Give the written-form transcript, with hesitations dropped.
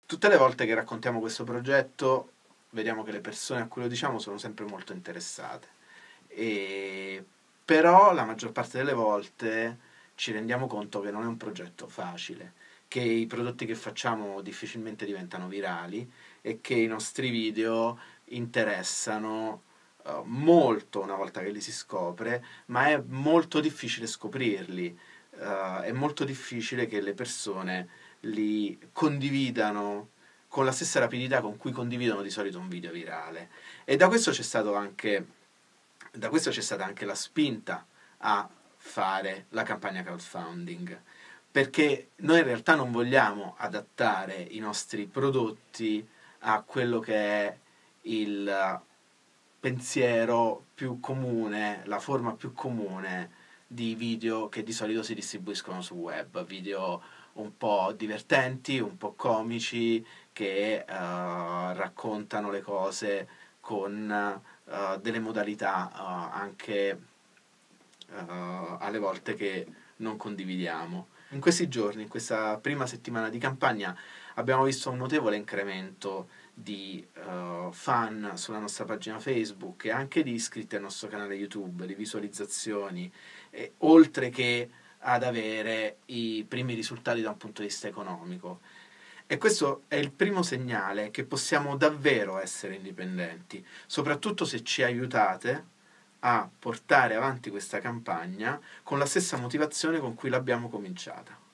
Tutte le volte che raccontiamo questo progetto, vediamo che le persone a cui lo diciamo sono sempre molto interessate. E però la maggior parte delle volte ci rendiamo conto che non è un progetto facile, che i prodotti che facciamo difficilmente diventano virali e che i nostri video interessano molto una volta che li si scopre, ma è molto difficile scoprirli, è molto difficile che le persone li condividano con la stessa rapidità con cui condividono di solito un video virale. E da questo c'è stata anche la spinta a fare la campagna crowdfunding, perché noi in realtà non vogliamo adattare i nostri prodotti a quello che è il pensiero più comune, la forma più comune di video che di solito si distribuiscono su web, video un po' divertenti, un po' comici, che raccontano le cose con delle modalità anche alle volte che non condividiamo. In questi giorni, in questa prima settimana di campagna, abbiamo visto un notevole incremento di fan sulla nostra pagina Facebook e anche di iscritti al nostro canale YouTube, di visualizzazioni, oltre che ad avere i primi risultati da un punto di vista economico. E questo è il primo segnale che possiamo davvero essere indipendenti, soprattutto se ci aiutate a portare avanti questa campagna con la stessa motivazione con cui l'abbiamo cominciata.